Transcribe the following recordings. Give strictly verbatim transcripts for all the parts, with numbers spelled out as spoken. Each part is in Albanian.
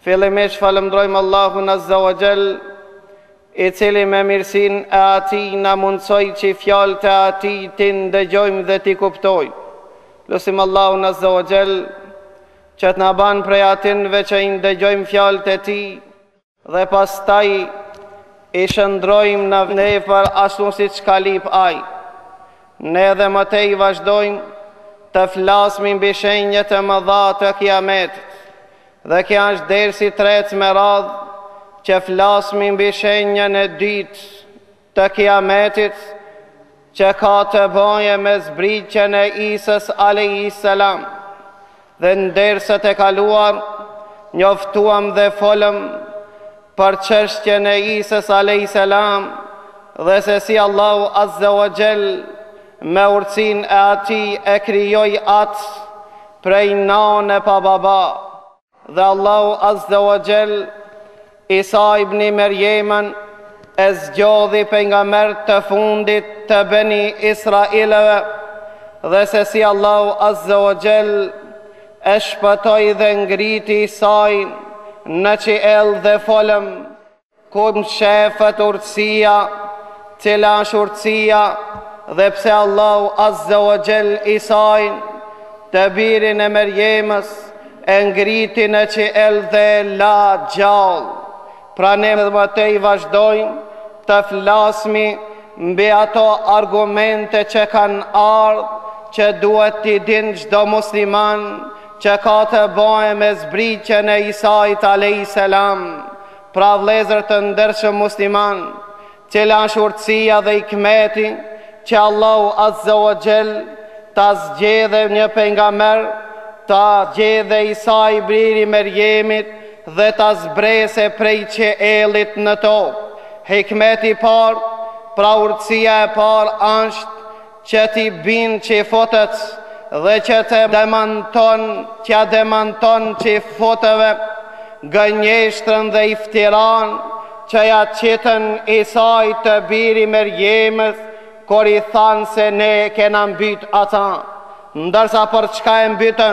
Fillimisht falëndrojmë Allahun Azza wa Jall, I cili me mirësin e ati na mundsoi që fjalët e ati ti ndëgjojmë dhe ti kuptojmë. Lusim Allahun Azza wa Jall që të na ban prej atinve që I ndëgjojmë fjalët e ti dhe pastaj I shëndrojmë në nefër ashtu si që ka lip aj. Ne dhe më tej vazhdojmë të flasmi mbi shenjat e mëdha të kiametit. Dhe kja është dersi tret me radhë që flasmi mbi shenjën e dytë të kiametit që ka të bëjë me zbritjen e Isës alayhis salam. Dhe në derset e kaluar njoftuam dhe folëm për çështjen e Isës alayhis salam dhe se si Allahu Azza wa Jall me urtësinë e ati e krijoi atë prej nane pa baba. Dhe Allahu Azza wa Jall Isa ibn Merjemen e zgjodhi pejgamber të fundit të Beni Israilëve dhe se si Allahu Azza wa Jall e shpëtoi dhe ngriti Isain në qiell dhe folëm ku shefet urtësia, cila është urtësia dhe pse Allahu Azza wa Jall Isain të birin e Merjemës e ngriti në qiell dhe la gjallë. Pra ne më tej vazhdojmë të flasmi mbi ato argumente që kanë ardhur që duhet t'i din çdo musliman që ka të bëjë me zbritjen e Isait alayhis salam. Pra vëllezër të ndershëm musliman, cila është urtësia dhe hikmeti që Allahu Azza wa Jall ta zgjedhë një pejgamber, ta zgjedhë Isa I briri Merjemit dhe ta zbrese prej qiellit në tokë. Hikmeti I parë, pra urtësia e parë është që ti bin që fotet dhe që të demanton, që demanton që foteve gënjeshtrën dhe iftiran që ja qitën Isai të biri Merjemës, kur I thanë se ne kena mbyt ata. Ndërsa për çka e mbytën,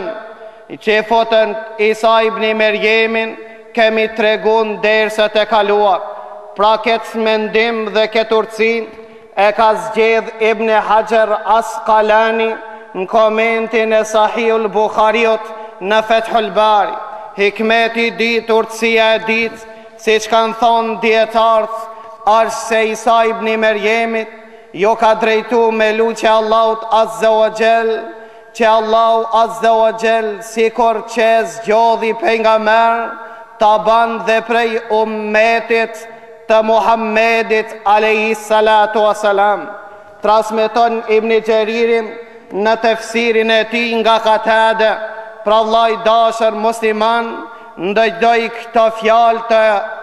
që fotën Isa ibn Merjemin kemi tregun derset e kaluar. Pra këtë mendim dhe këtë urtësi e ka zgjedh Ibn Hajar Asqalani në komentin e Sahihul Bukhariut në Fathul Bari. Hikmeti dit, urtësia e dit, si që kanë thonë dietarët, është se Isa ibn Merjemit jo ka drejtu me luqe Allahut Azza wa Jall, që Allahu Azza wa Jall sikur që zgjodhi pejgamber ta ban dhe prej ummetit të Muhammedit alayhis salatu wassalam. Transmeton Ibn Jaririn në tefsirin e tij nga Qatada, pra vllai dashur musliman, ndëgjoj këto fjalë të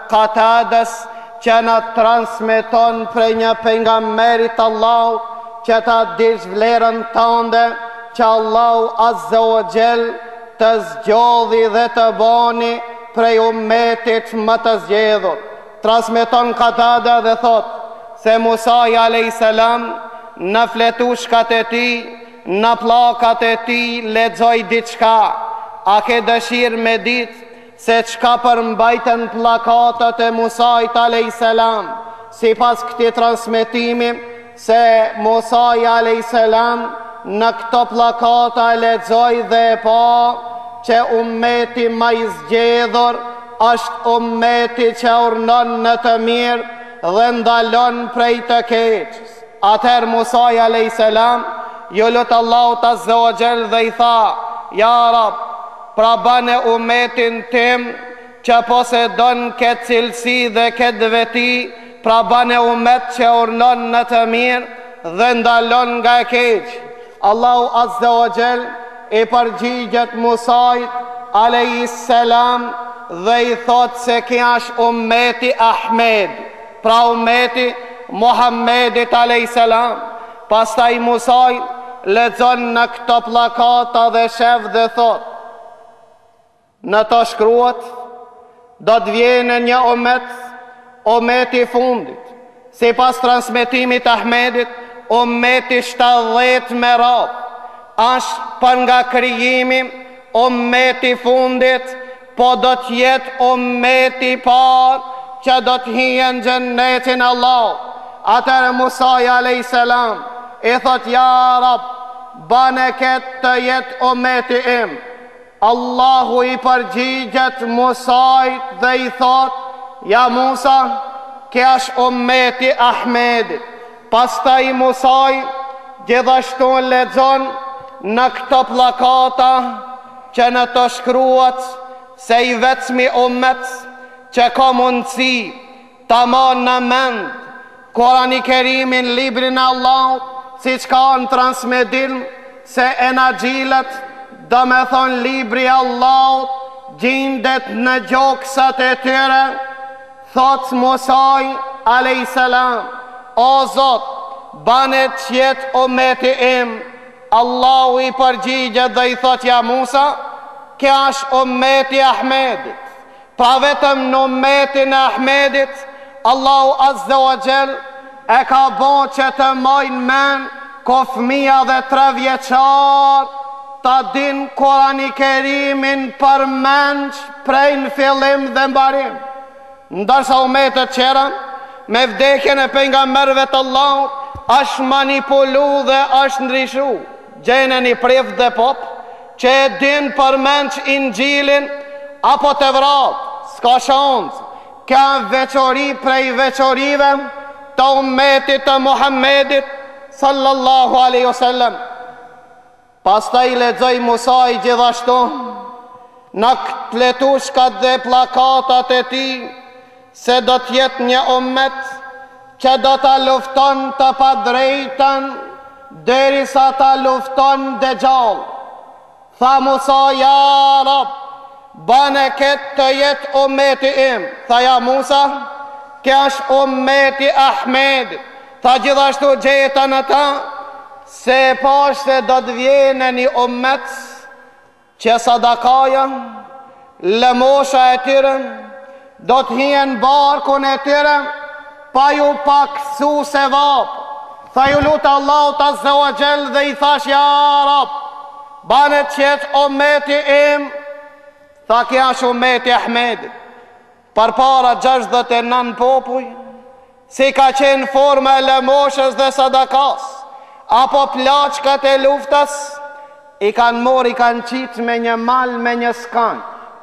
Qatadas që na transmeton prej një pejgamberit Allahut që ta dish vlerën tënde, që Allahu Azza wa Jall të zgjodhi dhe të bani prej ummetit më të zgjedhur. Transmeton Qatada dhe thot se Musa alayhis salam në fletushkat e tij, në pllakat e tij lexoi diçka. A ke dëshirë me ditë se çka përmbajtën pllakatat e Musait alayhis salam? Sipas këtij transmetimi se Musa alayhis salam në këto pllakata e lexoi dhe e pa që ummeti më I zgjedhur është ummeti që urnon në të mirë dhe ndalon prej të keqës. Atëherë Musa alayhis salam ju lut Allahut Azza wa Jall dhe I tha: Ja Rab, pra bane ummetin tim që posedon këtë cilësi dhe këtë veti, pra bane ummet që urnon në të mirë dhe ndalon nga e keqë. Allahu Azza wa Jall I përgjigjet Musait alayhis salam dhe I thot se kja është ummeti Ahmed, pra ummeti Muhammedit alayhis salam. Pastaj Musai lexon në këto pllakata dhe shef dhe thot: në të shkruat do të vjene një ummet, ummeti I fundit. Si pas transmetimit Ahmedit, ummeti shtatëdhjetë me radhë është për nga krijimi ummeti I fundit po do t'jet ummeti par që do t'hijen gjennetin Allah. Atëre Musaj alayhis salam i thot, ja Rab, bane ketë të jet ummeti im. Allahu i përgjigjet Musajt dhe i thot, ja Musa, kja është ummeti Ahmedit. Pastaj Musaj gjithashtu lexon në këto plakata që në të shkruat se i vetëmi ummet që ka mundësi ta marrë në mend Kurani Kerimin, librin e Allahut, si që ka në transmetim se enagjilet, do me thonë libri Allahut, gjindet në gjoksat e tyre. Thot Musaj alayhis salam, o Zot, bane qjet ummeti im. Allahu i përgjigjet dhe i thot, ja Musa, kja është ummeti Ahmedit. Pra vetëm në ummetin e Ahmedit Allahu azza wa jall e ka bon që të majnë men ko fëmija dhe tre vjeqar ta din Kurani Kerimin për menç prej në fillim dhe mbarim. Ndërsa ummetet qera me vdekjen e pejgamberëve të Allahut është manipulu dhe është ndryshu. Gjene një priv dhe pop që e din për menç Injilin apo të vrat, s'ka shans. Ka veçori prej veçorive të ummetit të Muhammedit sallallahu alaihi wasallam. Pastaj lexoj Musaj gjithashtu në këtë letushkat dhe plakatat e tij se do t'jetë një ummet që do ta lufton të padrejtën derisa ta lufton Dejjal. Tha Musa, ja Rab, bane këtë të jetë ummeti im. Tha, ja Musa, kja është ummeti Ahmedit. Tha, gjithashtu gjetën e ta se pashte do të vjene një ummet që sadakaja, lëmosha e tyre, do të hien barkun e tyre, pa ju paksu se vapë. Tha, ju lutë Allahu azza wa jall dhe i thash, ja Rab, bane qëtë ummeti im. Tha, kja është ummeti Ahmedit. Për para gjashtëdhjetë e nëntë popuj, si ka qenë forma e lëmoshës dhe sadakas, apo plaçkat e luftës, i kanë mor, i kanë qitë me një mal, me një skan.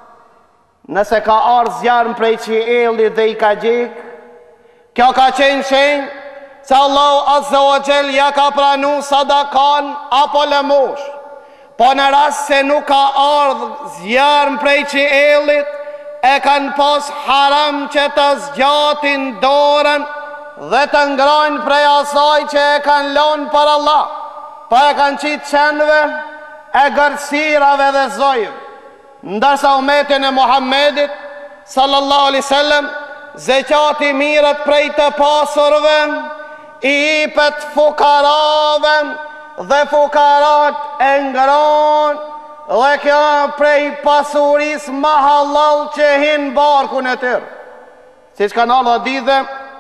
Nëse ka ardhë zjarën prej qiellit dhe i ka gjikë, kjo ka qenë shenjë se Allahu azza wa jall ja ka pranu sadakan apo lëmosh. Po në rast se nuk ka ardhë zjarën prej qiellit, e kanë pas haram që të zgjatin dorën dhe të ngrojnë prej asaj që e kanë lonë për Allah. Pa e kanë qitë qenëve, e gërësirave dhe zojëve. Ndërsa ummetin e Muhammedit sallallahu alaihi wasallam, zeqati mirët prej të pasurve, i ipet fukarave dhe fukarat e ngrojnë, dhe kjo prej pasuris ma halal që hinë barkun e tërë. Si që kanë ardhë hadithe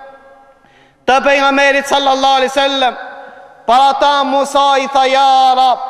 të pejgamberit sallallahu alaihi wasallam, para ta Musa i tha, ja Rab,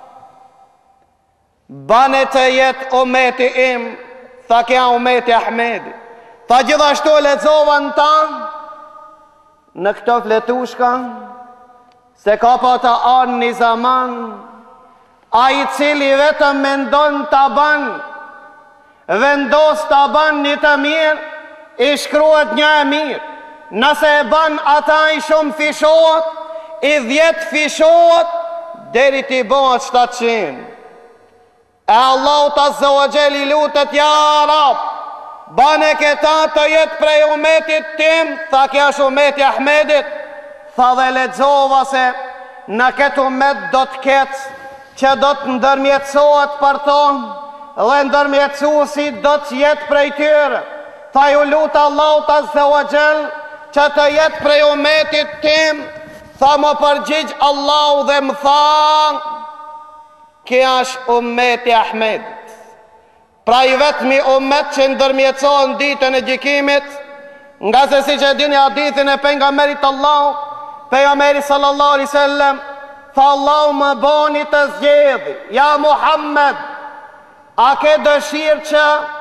bane të jetë ummeti im. Tha, kja ummeti Ahmedi. Tha, gjithashtu lexova në ta në këto fletushka se ka pa të anë një zaman, a i cili vetëm mendon të ban, vendos të ban një të mirë, i shkruat një e mirë. Nëse e ban ata i shumë fishohet, i dhjetë fishohet, deri t'i bëhet shtatëqind. E Allahu azza wa jall i lutet, ja Rab, bane këta të jetë prej ummetit tim. Tha, kja është ummeti Ahmedit. Tha, dhe lexova se në këtë ummet do të ketë që do të ndërmjetësohet për tonë, dhe ndërmjetësuesi do të jetë prej tyre. Tha, ju lutë Allahu azza wa jall që të jetë prej ummetit tim. Tha, më përgjigj Allahu dhe më tha, kja është ummeti Ahmedit. Pra i vetëmi ummet që ndërmjetësohen ditën e gjykimit, nga se si që dini hadithin e pejgamberit Allahu, pejgamberi sallallahu alaihi wasallam, tha, Allahu më boni të zgjedhi, ja Muhammed, a ke dëshirë që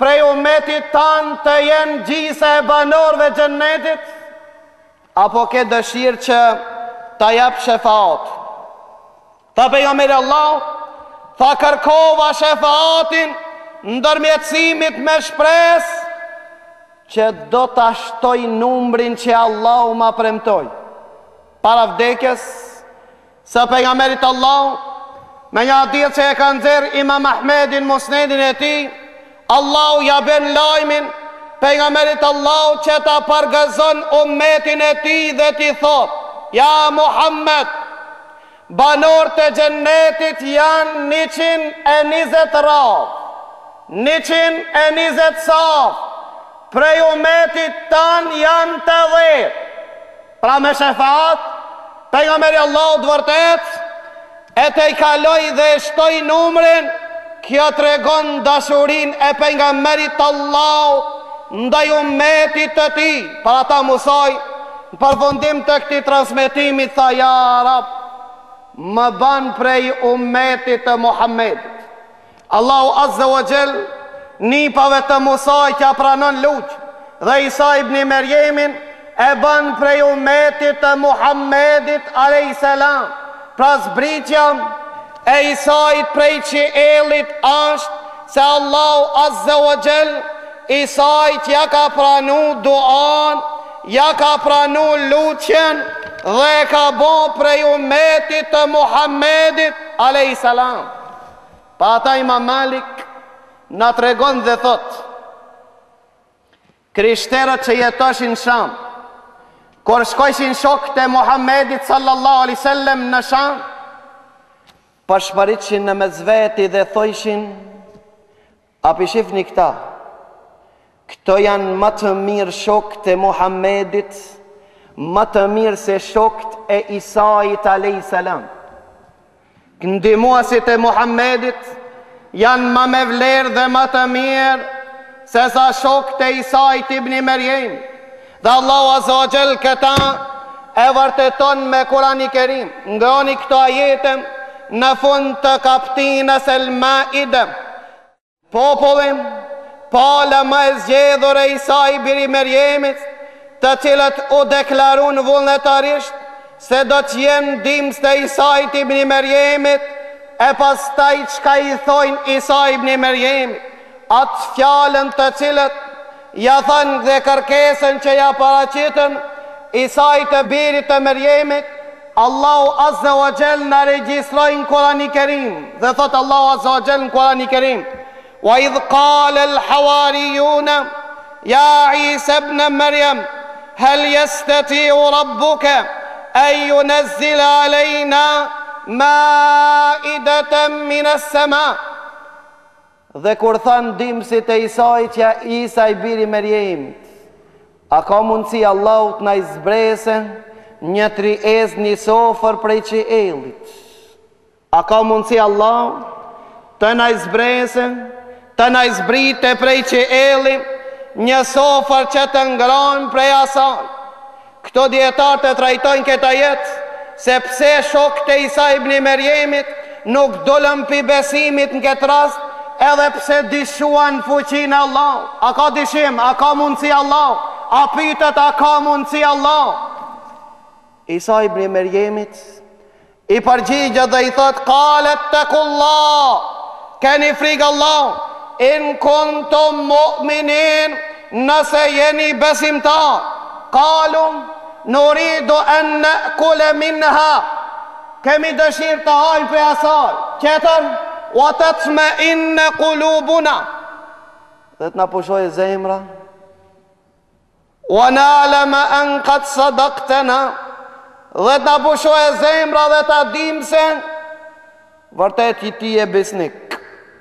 prej umetit tanë të jenë gjisa e banorëve xhennetit, apo ke dëshirë që ta jap shefaat? Ta pejgamberi Allah tha kërkova shefaatin ndërmjetësimit me shpresë që do ta shtoj numrin që Allahu ma premtoi para vdekjes. Sa pejgamberit Allah me një hadith që e ka nxjerr Imam Ahmedin musnedin e tij, Allahu ja bën lajmin pejgamberit Allah që ta përgëzon ummetin e tij dhe ti thot: ja Muhammed, banorët e xhennetit janë njëqind e njëzet radh, njëqind e njëzet saf, prej ummetit tan janë të dhjetë. Pra me shefaat pejgamberi Allah të vërtet e te i kaloj dhe e shtoj numrin. Kjo tregon dashurin e pejgamberit Allah ndaj ummetit të tij. Para ta musoj në përfundim të këtij transmetimi tha: ja Rab, më ban prej ummetit të Muhammedit. Allahu Azza wa Jall nipave të Musaj që pranon luq dhe Isa ibn Merjemin e ban prej ummetit të Muhammedit alayhis salam. Pra zbritja e Isait prej qiellit është se Allahu Azza wa Jall Isait ja ka pranu duan, ja ka pranu luqen dhe ka bo prej ummetit të Muhammedit alayhis salam. Pa ata Imam Malik na tregon dhe thot: krishterët që jetoshin Sham, kur shkojshin shokët e Muhammedit sallallahu alaihi wasallam në Sham, përshpëritshin në mes veti dhe thojshin: a pishifni këta, këto janë më të mirë shokët e Muhammedit, më të mirë se shokët e Isait alayhis salam. Ndihmuesit e Muhammedit janë më me vlerë dhe më të mirë se sa shokët e Isait ibn Merjem. Dhe Allahu Azza wa Jall këta e vërteton me Kurani Kerim. Ngroni këto ajete në fund të kaptinës El Maide. Popullin pala më e zgjedhur e Isai biri Merjemit, të cilët u deklarun vullnetarisht se do të jenë ndihmës të Isait ibn Merjemit, e pastaj çka i thojnë Isai ibn Merjemit, atë fjalën të cilët ja thënë dhe kërkesën që ja paraqitën Isait të birit të Merjemit, Allahu Azza wa Jall në regjistrojnë Kurani Kerim. Dhe thot Allahu Azza wa Jall në Kurani Kerim: wa idh qala al hawariyuna ya Isa ibn Maryam hal yastati'u rabbuka an yunazzila alayna ma'idatan min as-sama. Dhe kur thanë dimësit e Isait që Isa i biri Merjemit: a ka mundësi Allahut na i zbrese një triez një sofër prej qiellit? A ka mundësi Allah të na i zbrese, të na i zbrite prej qiellit një sofër që të ngrojnë prej asaj? Këto dietarë të trajtojnë këta jetë se pse shokët e Isa ibn Merjemit nuk dolën pi besimit në këtë rast, edhe pse dishuan fuqinë Allah. A ka dishim? A ka mundësi Allah? A pytet a ka mundësi Allah? Isa ibn Merjemit i përgjigjet dhe i thot: qalet takullah, keni frikë Allah, in kuntum mu'minin, nëse jeni besimtar. Qalum nuridu an na'kula minha, kemi dëshirë të hajmë për asaj. Tjetër: wa tatma'inna qulubuna, dhe të na pushojë zemra. Wa na'lama an qad sadaqtana, dhe të na pushojë zemra dhe ta dim se vërtet i ti e besnik.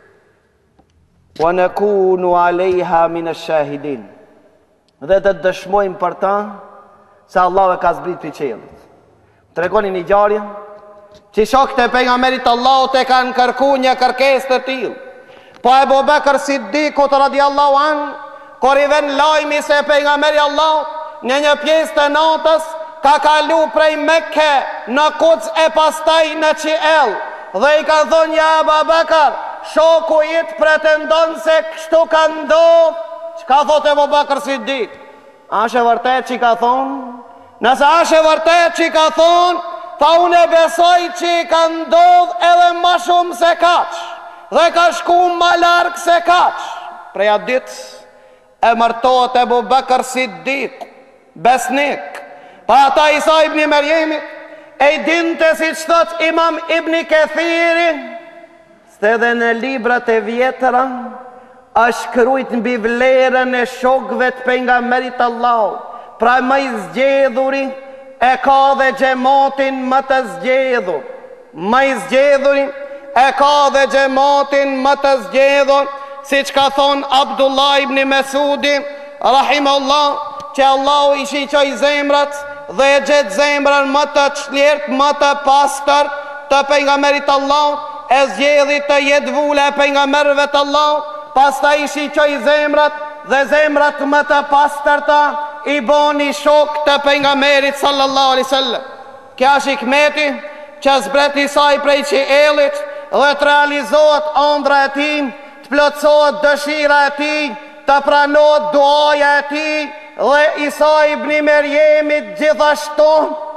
Wa nakunu alejha min ash-shahidin, dhe të dëshmojmë për ta se Allah e ka zbrit për qiellit. Tregoni një ngjarje që shokët e pejgamberit Allahut e kanë kërku një kërkesë të tillë. Po Ebu Bekër Siddiqut radiallahu anhu, kur i vjen lajmi se pejgamberi Allahut në një pjesë të natës ka kalu prej Mekke në Kuc e pastaj në qiell, dhe i ka thonë: ja Ebu Bekër, shoku jit pretendon se kështu ka ndodh, që ka thot Ebu Bekr Siddik? Ashe vërtet që ka thonë? Nëse ashe vërtet që ka thonë, tha unë e besoj që ka ndodh edhe ma shumë se kaq, dhe ka shku ma larkë se kaq. Preja dit e mërtojt Ebu Bekr Siddik, besnik. Pa ata Isa ibn Merjemit e i dinte si që thot Imam ibn Kathiri, së dhe në librat e vjetëra është krujt mbi vlerën e shokëve të pejgamberit Allah. Pra më i zgjedhuri e ka dhe xhamatin më të zgjedhur. Më i zgjedhuri e ka dhe xhamatin më të zgjedhur, siç ka thon Abdullah ibn Mesudi rahimahullah, që Allahu i shiqoi zemrat dhe e gjet zemrën më të çlirt, më të pastër të pejgamberit Allah, e zgjedhi të jetë vula e pejgamberëve të Allah. Pastaj i shiqoi zemrat dhe zemrat më të pastërta i boni shok të pejgamberit sallallahu alaihi wasallam. Kja është hikmeti që zbret Isai prej qiellit dhe të realizohet ëndra e tij, të plotësohet dëshira e tij, të pranohet duaja e tij, dhe Isa ibn Merjemit gjithashtu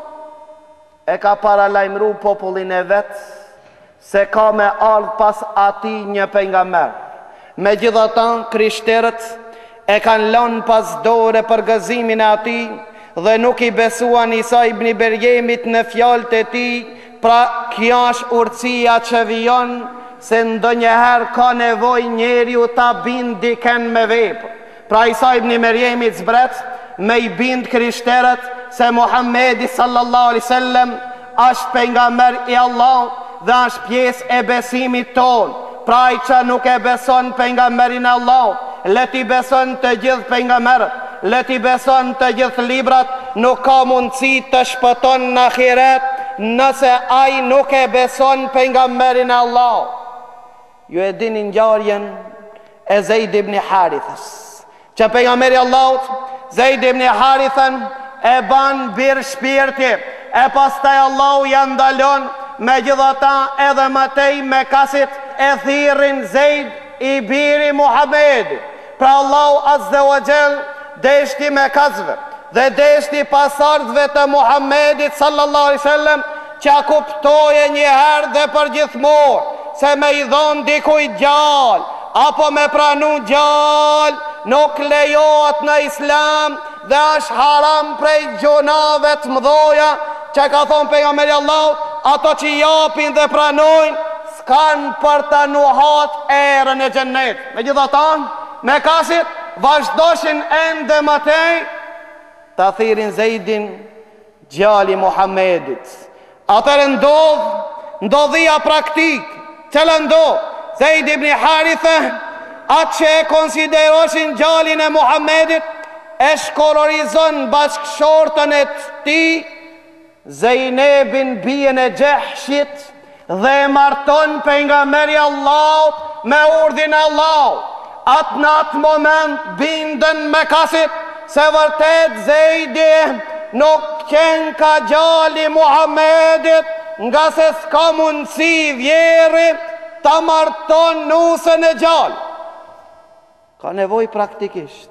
e ka paralajmëruar popullin e vet se ka me ardh pas atij një pejgamber. Megjithatë, krishterët e kanë lënë pas dore për gëzimin e atij dhe nuk i besuan Isa ibn Merjemit në fjalët e tij. Pra kjo është urtësia që vijon se ndonjëherë ka nevojë njeriu ta bind dikën me vepër. Pra Isa ibn Merjemit zbret me i bind krishterët se Muhamedi sallallahu alaihi wasallam është pejgamber i Allah dhe është pjesë e besimit ton. Pra i që nuk e beson pejgamberin e Allah, le ti beson të gjithë pejgamberët, le ti beson të gjithë librat, nuk ka mundësi të shpëton në ahiret nëse ai nuk e beson pejgamberin e Allah. Ju e dini ngjarjen e Zeid ibn Harithës, që pejgamberi Allahut Zeid ibn Harithën e ban bir shpirti, e pastaj Allahu ja ndalon. Megjithatë edhe Matej me kasit e thirrin Zeid i biri Muhamedi. Pra Allahu azza wa jall deshti me kasve dhe deshti pasardhëve të Muhamedit sallallahu alaihi wasallam që kuptoje një herë dhe për gjithmonë se me i dhon dikujt gjallë apo me pranu gjallë nuk lejohet në Islam dhe është haram prej gjunave të mëdha, që ka thonë pejgamberi Allahut, ato që japin dhe pranojnë s'kan për të nuhat erën e xhennet. Megjithatë, me kasit vazhdoshin ende Matej ta thirin Zeidin gjali Muhamedit. Atëherë ndodh ndodhia praktik, çela ndodh Zeid ibn Haritha, atë që e konsideroshin gjalin e Muhamedit, e shkolorizon bashkëshortën e tij Zejnebin bijen e Gjehshit dhe e marton pejgamberi Allahut me urdhin e Allahut. Atë në atë moment bindën me kasit se vërtet Zejdi nuk qenë ka gjali Muhamedit, nga se s'ka mundësi vjeri ta marton nusën e gjallë. Ka nevoj praktikisht.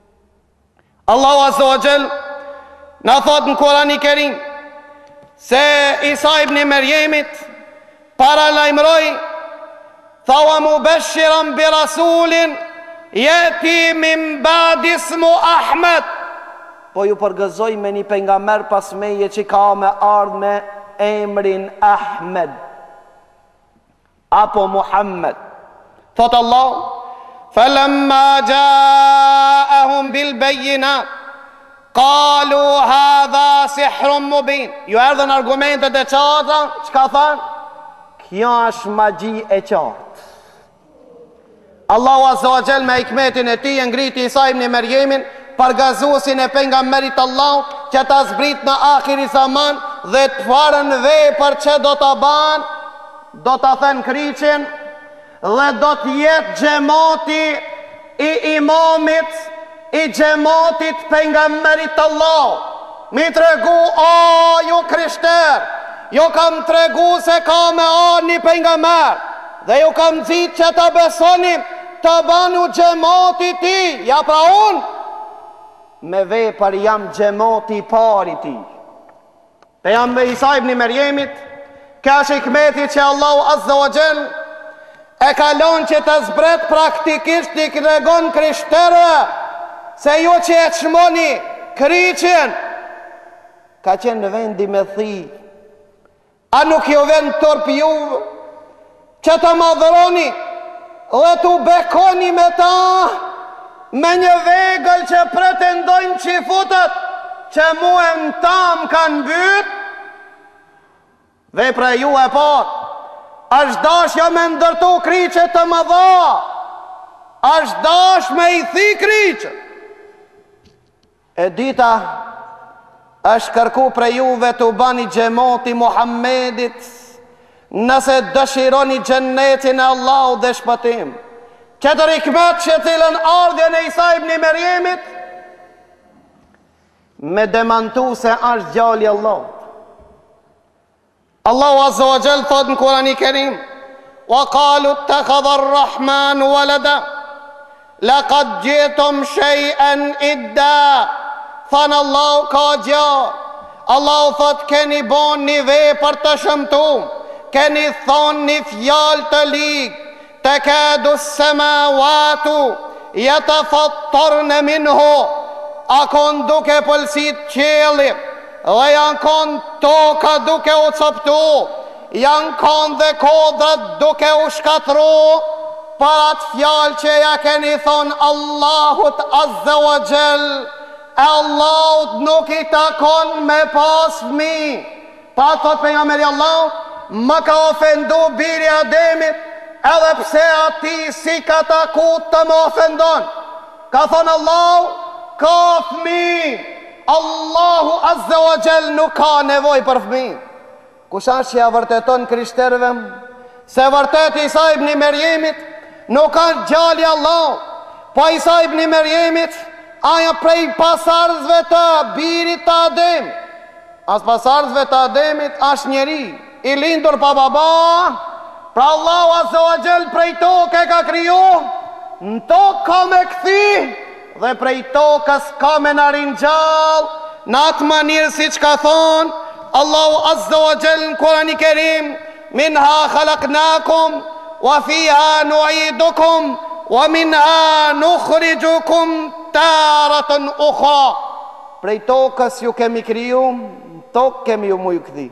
Allahu azza wa jall na thot në Kur'an i Kerim se Isa ibn Merjemit para lajmëroi, tha wa mubashiran bi rasulin yati min ba'di ismu Ahmed, po ju përgëzoj me një pejgamber pas meje që ka me ardh me emrin Ahmed apo Muhammed. Thot Allah, falamma ja'ahum bil bayyinat qalu hadha sihrun mubin. Ju erdhën argumentet e qarta, çka thanë? Kjo është magji e qartë. Allahu azza wa jall me hikmetin e tij ngriti Isa ibn Merjemin përgazuesin e pejgamberit Allah që ta zbrit në akhiri zaman dhe të farën vepër që do ta ban, do ta thënë kriqin dhe do të jetë xhamati i imamit i xhamatit pejgamberit Allah. Mi tregu, o ju krishter, jo kam tregu se ka me arë një pejgamber, dhe ju kam zit që të besoni të banu gjemoti ti. Ja pra unë me vepër jam gjemoti pari ti. Pe jam me Isa ibn Merjemit, ka është hikmeti që Allahu Azza wa Jall e kalon që të zbret praktikisht i kregon krishterë se ju që e qmoni kryqen ka qenë në vendi me thi. A nuk ju vend tërp juve që të madhëroni dhe të bekoni me ta me një vegël që pretendojnë që i futët që mu e më tam kanë byt. Vepra ju e par është dashja me ndërtu kryqe të madha, është dash me i thi kryqe. E dita është kërku pre juve të bani gjemoti Muhammedit nëse dëshironi gjennetin e Allahu dhe shpëtim. Qëtër hikmet që cilën ardhjen e Isa ibn Merjemit me demantu se është gjalli Allah. Allahu Azza wa Jall thot në Kurani Kerim: "Wa qalu ittakhadha ar-Rahman walada laqad ji'tum shay'an idda." Than Allahu ka gjallë. Allahu thot keni bon një vepër të shëmtum, keni thon një fjalë të ligë. Takadu as-samawatu yatafattarna minhu. A kon duke pëlsit qeli dhe janë kon toka duke u coptu, janë kon dhe kodrat duke u shkatru për atë fjalë që ja keni thonë Allahut Azza wa Jall. E Allahut nuk i takon me pas fëmijë. Pa thot pejgamberi Allah, më ka ofendu biri Ademit, edhe pse ati si ka takut të më ofendon. Ka thonë Allah, ka fëmijë. Allahu Azza wa Jall nuk ka nevoj për fëmijë. Kusha që ja vërteton krishterëve se vërtet Isa ibn Merjemit nuk ka gjalli Allah, po Isa ibn Merjemit aja prej pasardhësve të birit të Adem. As pasardhësve të Ademit është njeri i lindur pa baba. Pra Allahu Azza wa Jall prej tokë e ka kriju, në tokë ka me këthi dhe prej tokës ka me në rinjall, në atë manirë si që ka thonë Allahu Azza wa Jall në Kurani Kerim: "Minha khalaqnakum wa fiha nu'idukum wa minha nukhrijukum taratan ukhra." Prej tokës ju kemi kriju, tokë kemi ju mu ju këthi.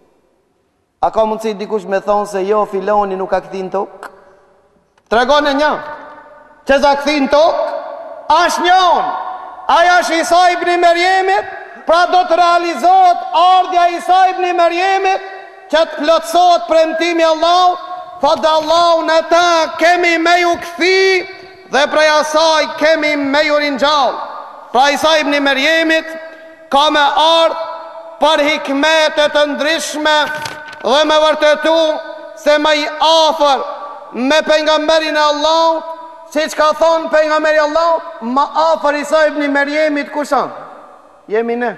A ka mundësi dikush me thonë se jo filoni nuk ka këthi në tokë? Tregon e një që za këthi në tokë është njën. Aja është Isa ibn Merjemit, pra do të realizohet ardhja Isa ibn Merjemit që të plotësot premtimi Allah. Thot dhe Allah në ta kemi me ju këthi dhe prej asaj kemi me ju rinjall. Pra Isa ibn Merjemit ka me ardh për hikmetet të ndryshme dhe me vërtetu se me i afer me pejgamberin e Allah, si që ka thonë pejgamberi Allah, ma afer Isa ibn Merjemit kushan? Jemi ne.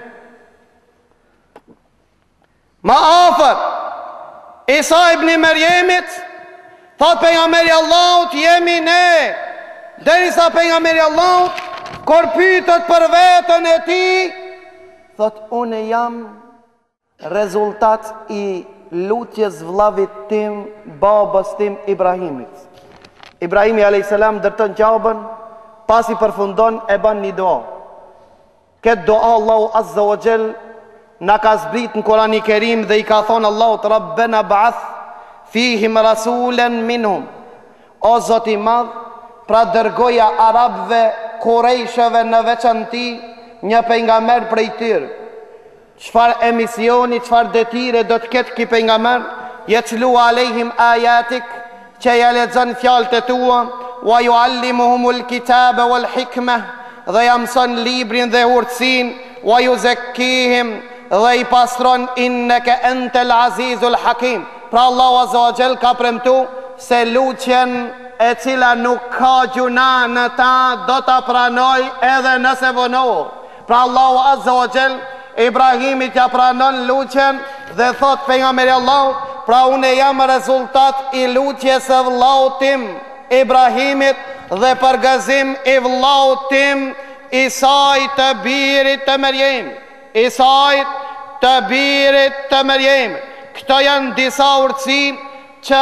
Ma afer Isa ibn Merjemit, thot pejgamberi Allah, jemi ne. Derisa pejgamberi Allah, kur pyetët për vetën e ti, thot unë jam rezultat i lutjes vllavit tim, babës tim Ibrahimit. Ibrahimi alayhis salam dërton qabën, pasi përfundon e bën një dua. Këtë dua Allahu Azza wa Jall na ka zbrit në Kurani Kerim dhe i ka thonë Allahu të Rabbena ba'ath fihim rasulen minhum. O Zoti madh, pra dërgoja arabëve, kurejshëve në veçanti një pejgamber prej tyre. Çfar emisioni, çfar detire do të ketë ki pejgamber? Yatlu alehim ayatik, që ja lexon fjalët e tua, wa yuallimuhumul kitaba wal hikma, dhe ja mëson librin dhe urtësin, wa yuzakkihim, dhe i pastron innaka antal azizul hakim. Pra Allahu Azza wa Jall ka premtu se lutjen e cila nuk ka gjuna në ta do ta pranoj edhe nëse vonohet. Pra Allahu Azza wa Jall Ibrahimit ja pranon lutjen dhe thot pejgamberi Allah, pra unë jam rezultat i lutjes e vllaut tim Ibrahimit dhe përgëzim i vllaut tim Isait të birit të Merjemit. Isait të birit të Merjemit. Këto janë disa urtësi që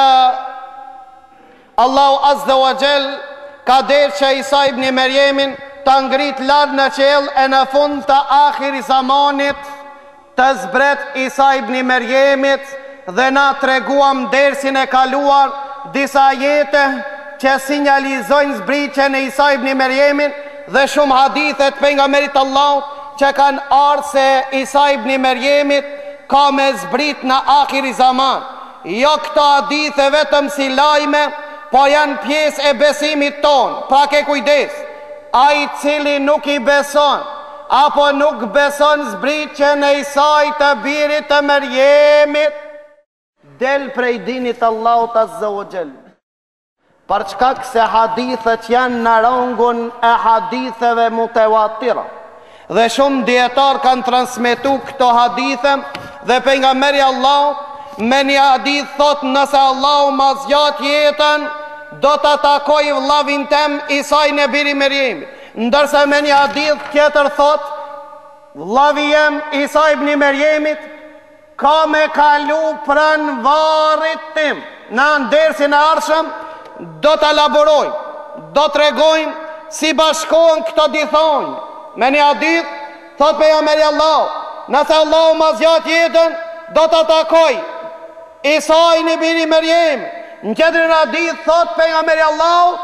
Allahu Azza wa Jall ka derë që Isa ibn Merjemin të ngrit lartë në qell, e në fund të akhiri zamanit të zbret Isa ibn Merjemit, dhe na treguam dersin e kaluar disa jete që sinjalizojnë zbritjen e Isa ibn Merjemin, dhe shumë hadithet pejgamberit Allahut që kanë ardhur se Isa ibn Merjemit ka me zbrit në akhiri zaman. Jo këto hadithe vetëm si lajme, po janë pjesë e besimit ton. Pra ke kujdes, ai cili nuk i beson apo nuk beson zbritjen e Isait të birit të Merjemit, del prej dinit Allahut Azza wa Jall. Për çkak se hadithet janë në rangun e haditheve mutawatira, dhe shumë dietar kanë transmetu këto hadithe, dhe pejgamberi Allahut me një hadith thot, nëse Allahu ma zgjat jetën, do të takoj vllavin tem Isajin e biri Merjemit. Ndërsa me një hadith tjetër thot, vllavi jem Isa ibn Merjemit ka me kalu pranë varrit tim. Në dersin e ardhshëm do të elaborojmë, do të regojmë si bashkohen këto dithonjë. Me një hadith thot pejgamberi Allahu, nëse Allahu ma zgjat jetën, do të takoj Isajin e biri Merjemit. Në tjetrin hadith thot pejgamberi Allahu,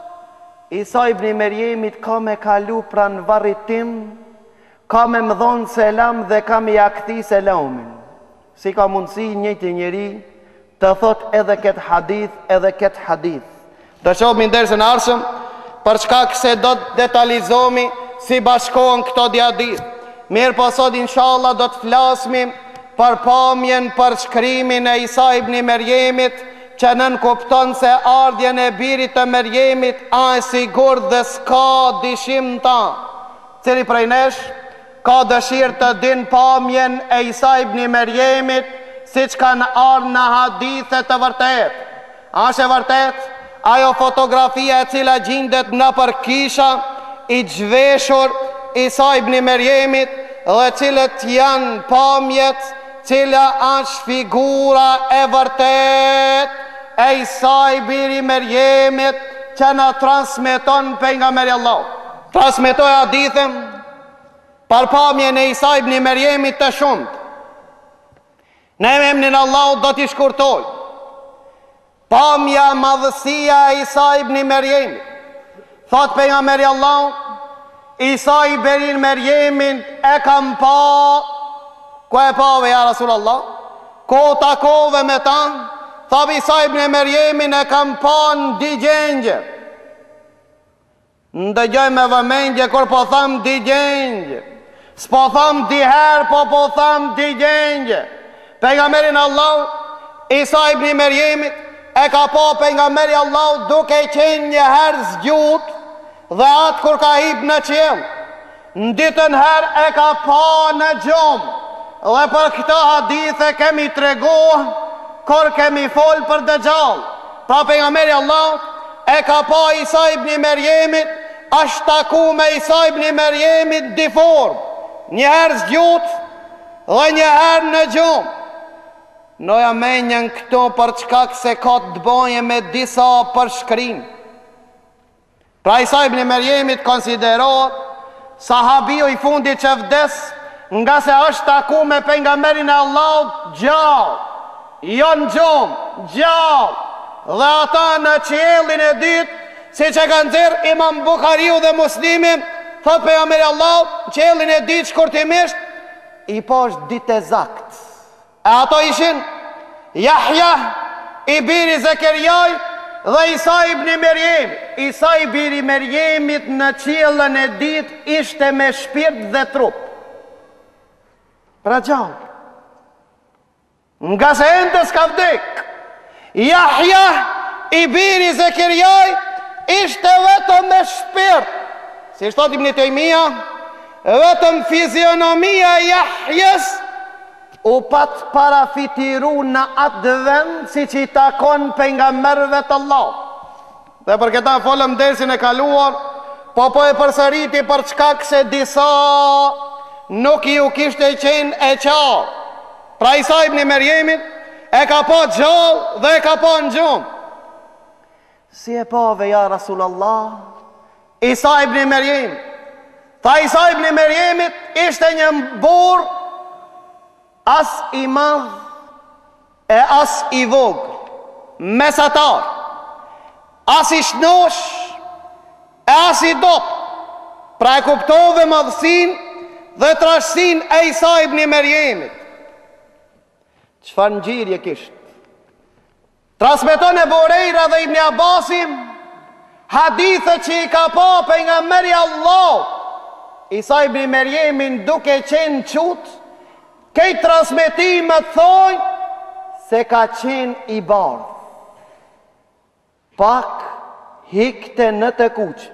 Isa ibn Merjemit ka me kalu pranë varrit tim, ka me më dhonë selam dhe ka me jakti selamin. Si ka mundësi njëti njeri të thot edhe këtë hadith, edhe këtë hadith. Do shohim në dersën e ardhshëm, për shkak se do të detalizohemi si bashkohen këto dy hadith. Mirë po sot inshallah do të flasmi për pamjen për shkrimin e Isa ibn Merjemit, që nën kupton se ardhjen e birit të Merjemit a e sigur dhe s'ka dishim ta. Cili prej nesh ka dëshirë të din pamjen e Isa ibn Merjemit, si që kanë ardhë në hadithe të vërtet. Ashe vërtet, ajo fotografia e cila gjindet në për kisha i gjveshur Isa ibn Merjemit, dhe cilët janë pamjet, cila është figura e vërtet e Isa i biri Merjemit, që në transmeton pejgamberi Allah. Transmetoj hadithem për pamjen e Isa ibn Merjemit të shumët. Ne me emnin Allah do t'i shkurtoj pamja madhësia e Isa ibn Merjemit. Thot pejgamberi Allah, Isa i biri Merjemin e kam pa. Ko e pave ja Rasulallah? Ko takove me ta? Thab Isa ibn Merjemin e kam pa në di gjengje. Ndëgjoj me vëmendje kur po tham di gjengje. S'po tham di her, po po tham di gjengje. Pejgamberin Allah, Isa ibn Merjemit e ka pa pejgamberi Allah duke qenë një herë zgjut, dhe atë kur ka hip në qell, në ditën herë e ka pa në gjumë. Dhe për këto hadithe kemi tregu kur kemi fol për Dejjal. Pra pejgamberi Allah e ka pa Isa ibn Merjemit, është taku me Isa ibn Merjemit diform, një herë zgjut dhe një herë në gjumë. Noja menjën këto për çkak se ka të bëje me disa përshkrim. Pra Isa ibn Merjemit konsiderohet sahabiu i fundit që vdes, nga se është taku me pejgamberin e Allahut gjallë, jo në gjumë, gjallë, dhe ata në qiellin e dytë, si që kanë nxjerrë Imam Buhariu dhe Muslimi, thot pejgamberi Allahut, qiellin e dytë shkurtimisht i poshtë ditë zakt. E ato ishin Jahja i biri Zekeriaj dhe Isa ibn Merjemit. Isa i biri Merjemit në qiellën e dytë ishte me shpirt dhe trup, pra gjallë, nga se ende s'ka vdek. Jahja i biri Zekeriaj ishte vetëm me shpirt, si shtot Ibn Taymija, vetëm fizionomia e Jahjes u pat parafitiru në atë vend si që i takon pejgamberëve të Allah. Dhe për këta folëm dersin e kaluar, po po e përsëriti për çkak se disa nuk ju kishte qenë e qartë. Pra Isa ibn Merjemit e ka pa gjallë dhe e ka pa në gjumë. Si e pave ja Rasulallah Isa ibn Merjem? Tha Isa ibn Merjemit ishte një burr as i madh e as i vogël, mesatar, as i shnosh e as i dop. Pra e kuptove madhësin dhe trashësin e Isa ibn Merjemit. Çfarë ngjyrje kishte? Transmeton e Borejra dhe Ibn Abbasim hadithe që i ka pa pejgamberi Allah Isa ibn Merjemin duke qenë qut. Këto transmetime thojnë se ka qenë i bardh, pak hikte në të kuqë.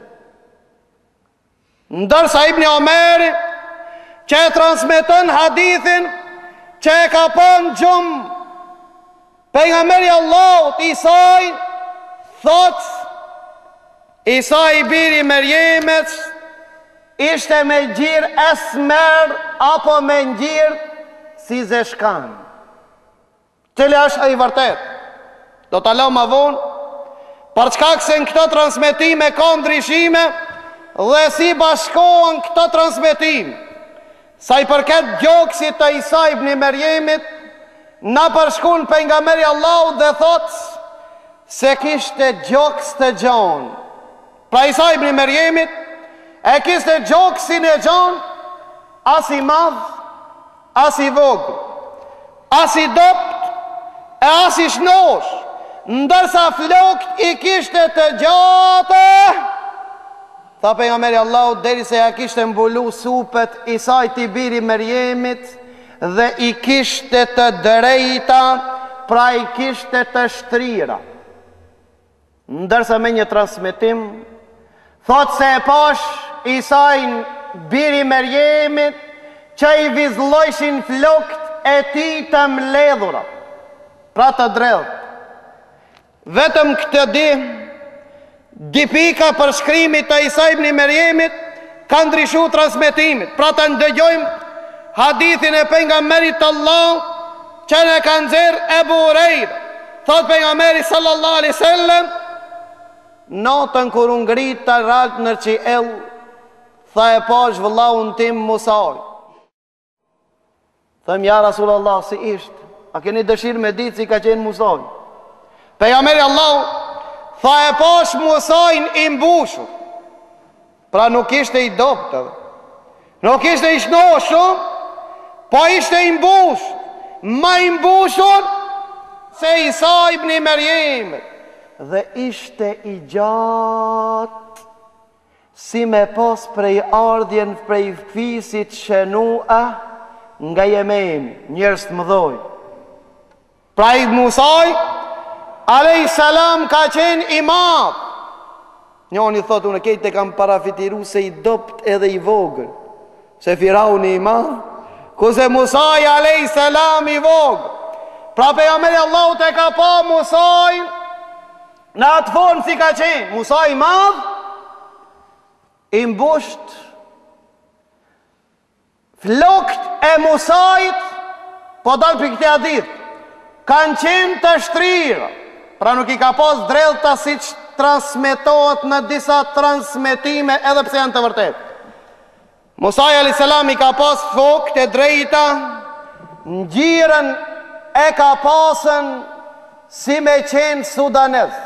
Ndërsa Ibn Omeri që e transmeton hadithin që e ka pa në gjumë pejgamberi Allahut Isai, thot Isa i biri Merjemet ishte me gjirë esmer apo me gjirë si zeshkan. Cili është ai vërtet? Do ta lëm më vonë, për shkak se në këto transmetime ka ndryshime dhe si bashkohen këto transmetime. Sa i përket gjoksit të Isa ibn Merjemit, na përshkon pejgamberi Allahut dhe thot se kishte gjoks të gjon. Pra Isa ibn Merjemit e kishte gjoksin e gjon, as i madh, as i vogël, as i dopt e as i shnosh, ndërsa flokt i kishte të gjata. Tha pejgamberi Allahut deri se ja kishte mbulu supet Isait i biri Merjemit dhe i kishte të drejta, pra i kishte të shtrira. Ndërsa me një transmetim thot se e pash Isain biri Merjemit që i vizllojshin flokt e tij të mbledhura, pra të drejt. Vetëm këtë di, di pika për shkrimit të Isa ibn Merjemit ka ndryshu transmetimit. Pra të ndëgjojmë hadithin e pejgamberit Allah që ne ka nxjerr Ebu Hurajra. Thot pejgamberi sallallahu alaihi wasallam, natën kur u ngrit të ralt në qiell, tha e pash vëllaun tim Musaj. Them ja Rasulallah, si ishte? A keni dëshirë me ditë si ka qenë Musaj? Pejgamberi Allah tha e pash Musajin i mbushur. Pra nuk ishte i dopt, nuk ishte i shnoshur, po ishte i mbushur, ma i mbushur se Isa ibn Merjemet. Dhe ishte i gjatë, si me pas prej ardhjen prej fisit Shenua nga Jemeni, njerëz të mëdhoj. Pra i Musaj alayhi salam ka qenë i madh. Njoni thot unë kejtë e kam parafitiru se i dopt edhe i vogël, se Firauni i madh, kuse Musaj alayhi salam i vogël. Pra pejgamberi Allahut e ka pa Musajin në atë formë si ka qenë. Musaj i madh, i mbusht. Flokt e Musajit, po dalë për këtë hadith, kanë qenë të shtrirë. Pra nuk i ka pas drelta si që transmetohet në disa transmetime edhe pse janë të vërtet. Musaj alayhis salam i ka pas flokt e drejta, ngjyrën e ka pasën si me qenë sudanez,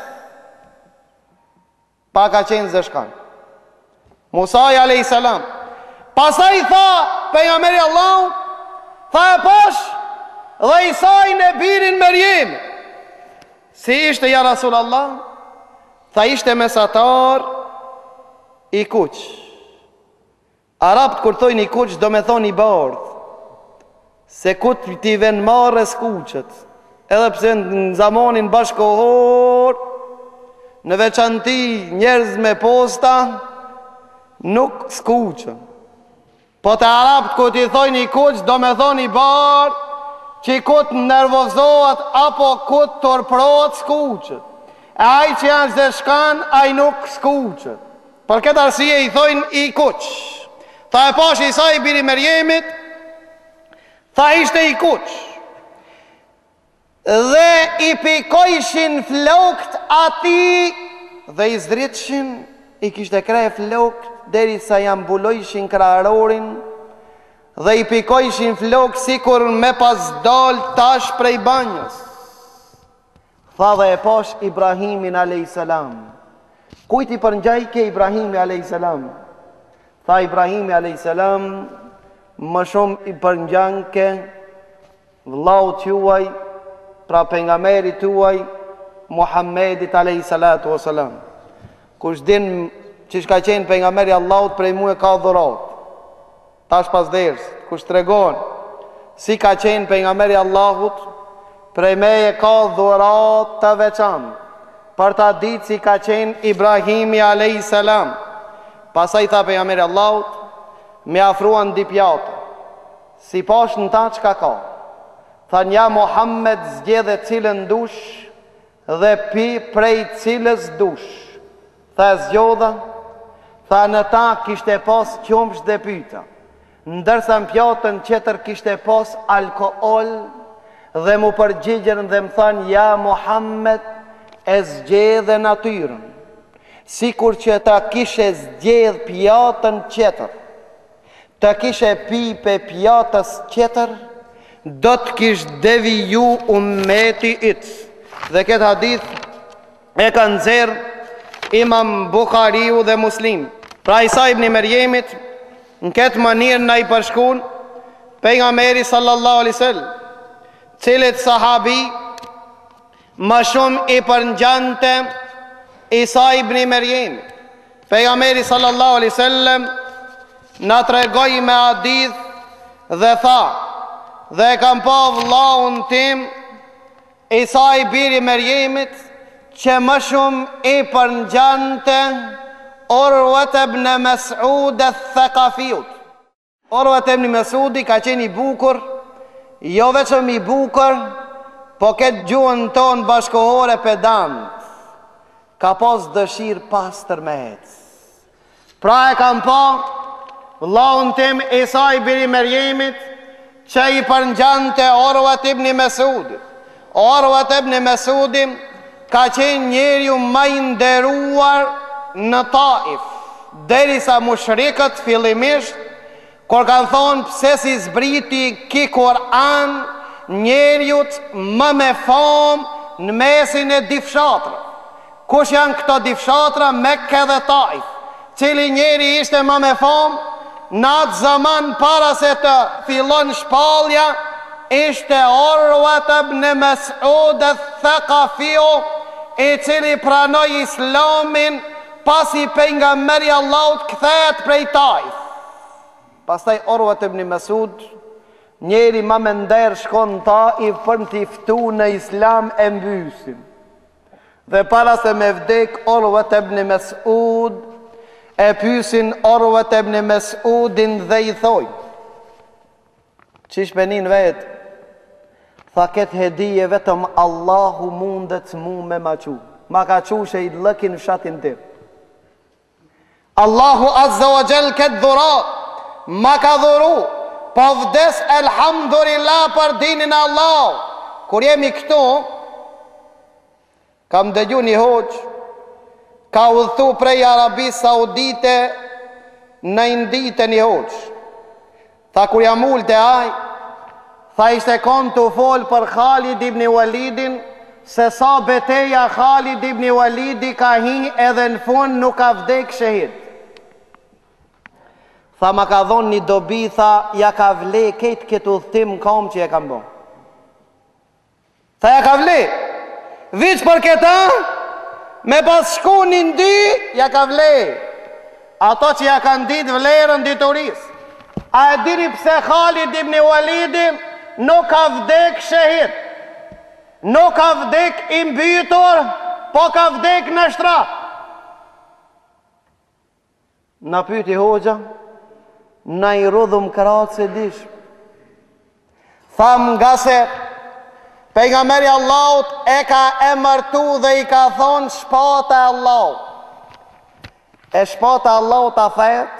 pa ka qenë zeshkan. Musaj alayhis salam. Pastaj tha pejgamberi Allah, tha e pash dhe Isain e birin Merjem. Si ishte ja Rasulallah? Tha ishte mesatar i kuq. Arabt kur thojnë i kuq do me thonë i bardh, se kut t'i ven marrës kuqët, edhe pse në zamanin bashkohor, në veçanti njerëz me posta, nuk s'kuqën. Po të arabt kur t'i thojnë i kuq do me thonë i bardh, që kut nervozohet apo kut torprohet skuqet. E ai që janë dhe shkan, ai nuk skuqet. Për këtë arsye i thojnë i kuq. Tha e pash Isa i biri Merjemit, tha ishte i kuq. Dhe i pikojshin flokt ati dhe i zdritshin, i kishte krej flokt deri sa jam bulojshin krarorin dhe i pikojshin flok sikur me pas dal tash prej banjës. Tha dhe e pash Ibrahimin alayhis salam. Kujt i përngjaj ke Ibrahimi alayhis salam? Tha Ibrahimi alayhis salam më shumë i përngjan ke vllaut juaj, pra pejgamberit tuaj Muhammedit alayhis salatu wassalam. Kush din që shka qenë pejgamberi Allahut prej mu e ka dhurat. Tash pas ders, kush tregon si ka qenë pejgamberi Allahut prej meje ka dhurat të veçantë. Për ta ditë si ka qenë Ibrahimi alayhis salam. Pasaj tha pejgamberi Allahut, me afruan di pjatë. Si pash në ta çka ka. Tha nja Muhammed zgjedhe cilën dush dhe pi prej cilës dush. Tha zgjodha, tha në ta kishte pas qumsh dhe pyta. Ndërsa në pjatën qëtër kishte pas alkohol dhe mu përgjigjen dhe më than ja Muhammed e zgjedhe natyrën. Sikur që ta kishe zgjedh pjatën qëtër, ta kishe pi pe pjatës qëtër, do të kish deviju ummeti it. Dhe këtë hadith e kanë nxerr Imam Bukhariu dhe Muslim. Pra Isa ibn Merjemit në këtë mënyrë na i përshkruan pejgamberi sallallahu alaihi wasallam, cilët sahabi më shumë i përngjante Isa ibn Merjemit. Pejgamberi sallallahu alaihi wasallam na tregoi me hadith dhe tha: dhe kam pa vllaun tim Isa i biri Merjemit që më shumë i përngjante Urwat ibn Mas'ud al-Thaqafiut. Urwat ibn Mas'udi ka qenë i bukur, jo vetëm i bukur, po këtë gjuhën tonë bashkohore pedant. Ka pas dëshirë pastër me ecë. Pra e kam pa vllaun tim Isa i biri Merjemit që i përngjante Urwat ibn Mas'udit. Urwat ibn Mas'udi ka qenë njeriu më i nderuar në Taif, derisa mushrikët fillimisht kur kanë thonë pse si zbriti ki Kur'an njeriut më me famë në mesin e di fshatra. Kush janë këto di fshatra? Mekke dhe Taif. Cili njeri ishte më me famë në atë zaman para se të fillon shpallja, ishte Urwat ibn Mas'ud al-Thaqafiu, i cili pranoi Islamin pasi pejgamberi Allahut kthehet prej Taif. Pastaj Urwat ibn Mas'ud, njeri më me nder, shkon në Taif për të ftuar në Islam, e mbysin. Dhe para se me vdek Urwat ibn Mas'ud, e pyesin Urwat ibn Mas'udin dhe i thojnë: qish penin vetë? Tha këtë hedije vetëm Allahu mundet mu me ma qu. Ma ka qu që i lëkin fshatin tim. Allahu azza wa jall këtë dhurat ma ka dhuru, po vdes elhamdulillah për dinin Allah. Kur jemi këtu, kam dëgju një hoq, ka udhëtu prej Arabi Saudite në indite një hoq. Tha kur jam ullë të aj, tha ishte kon të folë për Khalid ibn Walidin, se sa beteja Khalid ibn Walidi ka hi edhe në fund nuk ka vdek shahid. Tha ma ka dhonë një dobi, tha ja ka vle ketë këtë udhëtim kam që ja kam bo. Tha ja ka vle, viç për këta, me pas shku një ndi, ja ka vle. Ato që ja kanë dit vlerën diturisë. A e dini pse Khalid ibn Walidi nuk ka vdek shahid, nuk ka vdek i mbytur, po ka vdek në shtrat? Na pyti hoxha, na i rudhum kratë se dish. Tham nga se pejgamberi Allahut e ka emërtu dhe i ka thonë shpata e Allahut. E shpata e Allahut a thet?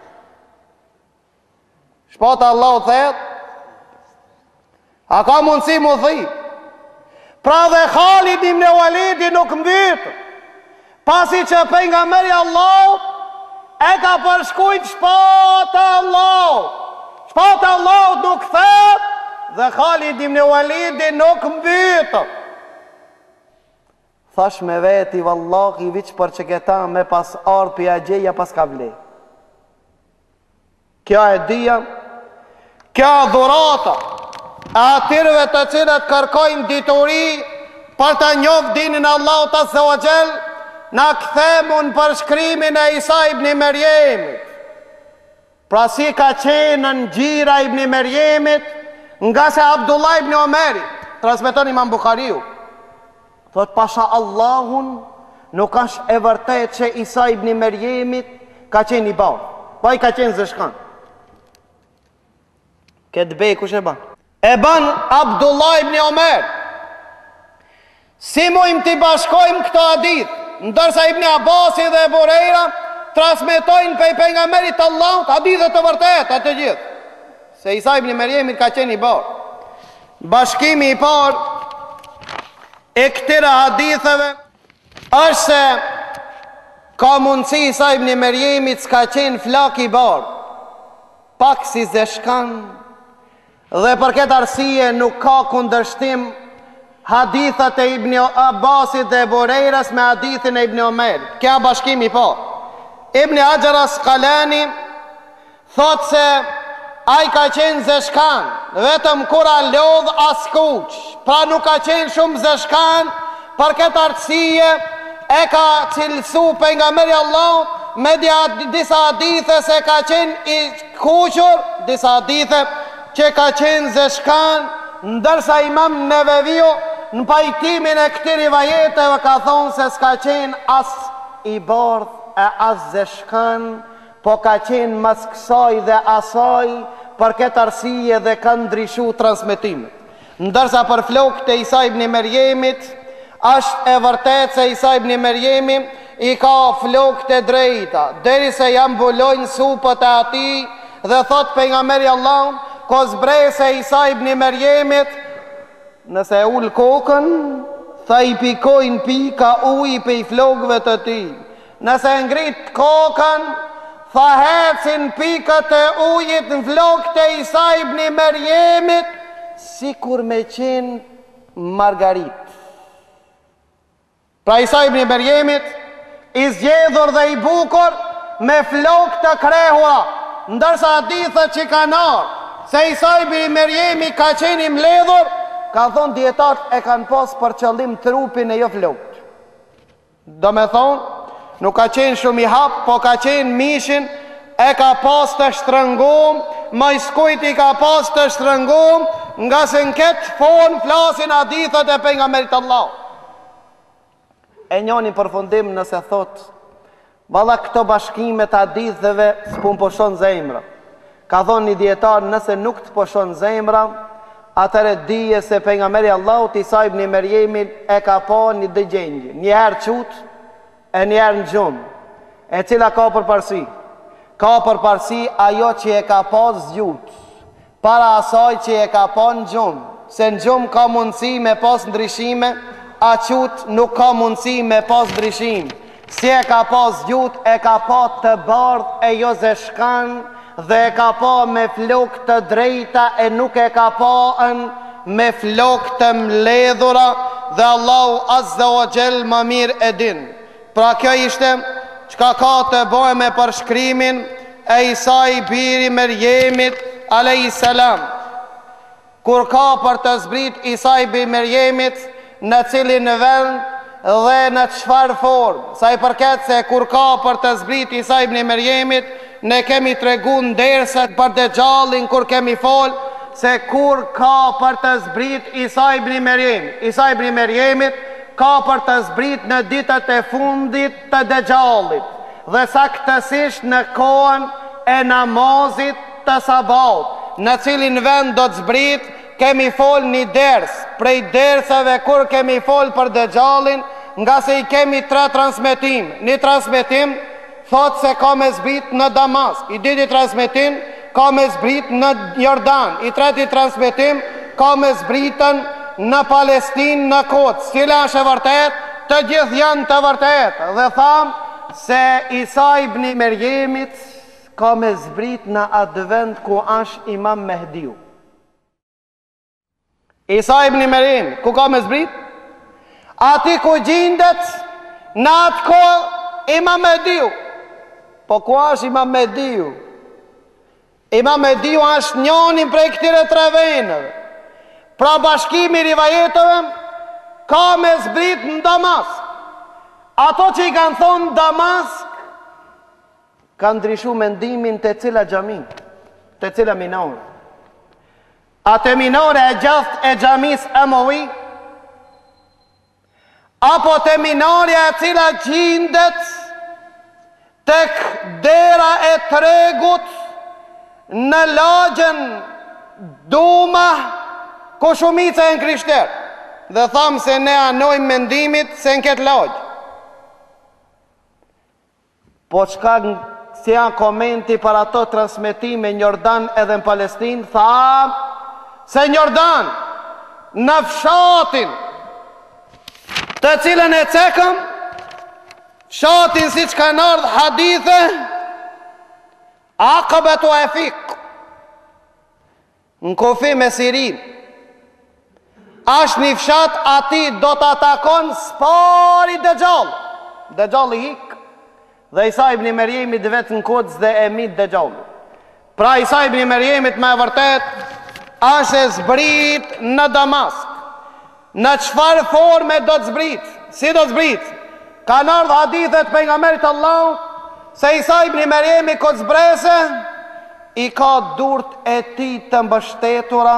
Shpata e Allahut thet? A ka mundësi mu thi? Pra dhe Khalid ibn Walidi nuk mbytë, pasi që pejgamberi Allahut e ka përshkujt shpata e Allahut. Shpata e Allahut nuk thet dhe Khalid ibn Walidi nuk mbytë. Thash me veti, vallahi, viç për që këta me pas ardh për gjeja pas ka vle. Kjo e dhja, kjo e dhurata e atirve të cilët kërkojmë dituri për të njoft dinin Allahut azza wa jall, na kthemun për shkrimin e Isa ibn Merjemit. Pra si ka qenë në gjira ibn Merjemit, nga se Abdullah ibn Omeri, transmeton Imam Bukhariu, thot pasha Allahun, nuk është e vërtet që Isa ibn Merjemit ka qenë i bardh, pa i ka qenë zëshkan. Këtë bej kush e ban? E ban Abdullah ibn Omer. Si mujmë t'i bashkojmë këto hadith, ndërsa Ibn Abasi dhe Bureira transmetojnë pej pejgamberit Allahut hadithe të vërteta të gjithë, se Isa ibn Merjemit ka qenë i bardh. Bashkimi i parë e këtyre haditheve është se ka mundësi Isa ibn Merjemit s'ka qenë flak i bardh, pak si zeshkan, dhe për këtë arsye nuk ka kundërshtim hadithat e Ibn Abbasit dhe Bureiras me hadithin e Ibn Omer. Kja bashkimi po. Ibn Hajar Asqalani thot se ai ka qenë zeshkan, vetëm kura lodh as kuq, pra nuk ka qenë shumë zeshkan. Për këtë arsye e ka cilësu pejgamberi Allahut me disa hadithe se ka qenë i kuqur, disa hadithe që ka qenë zeshkan, ndërsa Imam Neveviu në pajtimin e këtij rivajeteve ka thonë se s'ka qenë as i bardh e as zeshkan, po ka qenë mas kësaj dhe asaj, për këtë arsye dhe ka ndryshu transmetimet. Ndërsa për flokët e Isa ibn Merjemit, është e vërtet se Isa ibn Merjemi i ka flokët e drejta, deri se jam mbulojnë supët e ati, dhe thot pejgamberi Allahut, ko zbrese Isa ibn Merjemit, nëse e ullë kokën, tha i pikojnë pika uj për i flokëve të ti. Nëse ngrit kokën, tha hecin pikët e ujit në flokët e Isa ibn Merjemit, si kur me qenë margarit. Pra Isa ibn Merjemit, i zgjedhur dhe i bukur, me flokë të krehura, ndërsa hadithet që ka narë, se Isa ibn Merjemi ka qenë i mbledhur, ka thonë dietarët e kanë pas për qëllim trupin e jo flokët. Do me thonë, nuk ka qenë shumë i hap, po ka qenë mishin e ka pas të shtrëngum, ma i skujt i ka pas të shtrëngum, nga se në këtë fon flasin hadithet e pejgamberit Allah. E njoni përfundim nëse thot, valla këto bashkimet haditheve s'pun poshon zemra. Ka thonë një dietar, nëse nuk të poshon zemra, atëre dije se pejgamberi Allahut Isa ibn Merjemi e ka pa një dëgjendje, një herë qut e një herë në gjumë, e cila ka përparësi. Ka përparësi ajo që e ka pa zgjut, para asaj që e ka pa në gjumë, se në gjumë ka mundësi me pas ndryshime, a qut nuk ka mundësi me pas ndryshime. Si e ka pa zgjut, e ka pa të bardh e jo zeshkan, dhe e ka pa me flok të drejta e nuk e ka pa me flok të mbledhura, dhe Allahu azza wa jall më mirë e din. Pra kjo ishte çka ka të bëjë me përshkrimin e Isa i biri Merjemit alayhis salam. Kur ka për të zbrit Isa i biri Merjemit, në cilin vend dhe në çfarë formë, sa i përket se kur ka për të zbrit Isa ibn Merjemit, ne kemi tregu nderset për Dejjalin kur kemi fol, se kur ka për të zbrit Isa ibn Merjemit. Isa ibn Merjemit ka për të zbrit në ditët e fundit të Dejjallit, dhe saktësisht në kohën e namazit të sabat, në cilin vend do të zbrit kemi fol një ders, prej dersave kur kemi fol për Dejjalin, nga se i kemi tre transmetim. Një transmetim thot se ka me zbrit në Damask, i diti transmetim ka me zbrit në Jordan, i treti transmetim ka me zbritën në Palestinë, në Kod. Cila është e vërtet? Të gjithë janë të vërtet. Dhe tham se Isa ibn Merjemit ka me zbrit në atë vend ku është Imam Mehdiu. Isa ibn Merjemit, ku ka me zbrit? Ati ku gjindet në atë ko Imam Mehdiu. Po ku është Imam Mehdiu? Imam Mehdiu është njonin prej këtire tre venëve. Pra bashkimi rivajetëve ka me zbrit në Damask. Ato që i kanë thonë Damask kanë ndryshu mendimin të cila gjami, të cila minore. Atë minore e gjath e gjamis e movi, apo të minorja e cila gjindet tek dera e tregut në lagjen Duma, ku shumica e në krishter. Dhe thamë se ne anojmë mendimit se në këtë lagjë. Po qka si janë komenti për ato transmitime në Jordan edhe në Palestinë, thamë se në Jordan, në fshatin të cilën e cekëm, fshatin si që kanë ardhë hadithe, Aqabatu e fik, në kufi me Sirin, ashtë një fshat ati do të atakon spari Dejjal. Dejjal i hik, dhe Isa ibn Merjemit dhe vetë në Kodës dhe e mit Dejjal. Pra Isa ibn Merjemit me vërtet, ashtë e zbrit në Damask. Në qëfar forme do të zbrit? Si do të zbrit? Kanë ardhë hadithet për nga merit Allah, se Isa ibn Merjemi këtë zbrese, i ka durt e ti të mbështetura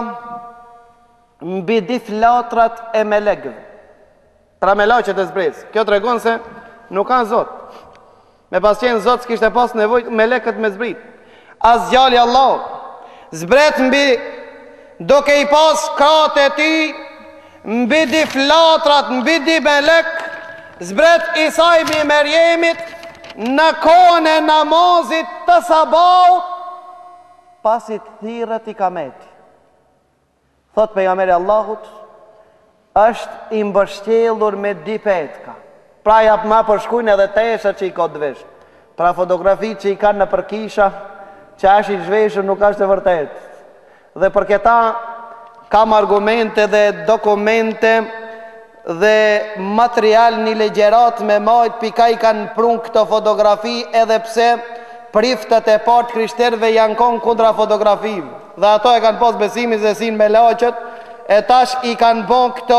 mbi di flatrat e melegëve. Pra melaqet e zbres. Kjo të regon se nuk kanë zot. Me pas qenë zot s'kishte pas nevoj meleket me zbrit. As gjali Allah zbret mbi, duke i pas kratë e ti, mbi di flatrat, mbi di melek, zbret Isa ibn Merjemit në kohën e namazit të sabaut, pasit thirët i kameti. Thot pejgamberi Allahut, është i mbështjellur me di petka. Pra jap ma përshkujnë edhe tesha që i ka dvesh. Pra fotografi që i kanë në përkisha, që është i zhveshur nuk është e vërtet. Dhe për këta kam argumente dhe dokumente dhe material një legjerat me majt pika i kanë prun këto fotografi, edhe pse priftet e partë krishterve janë konë kundra fotografive. Dhe ato e kanë pos besimin se sin me laqët, e tash i kanë bon këto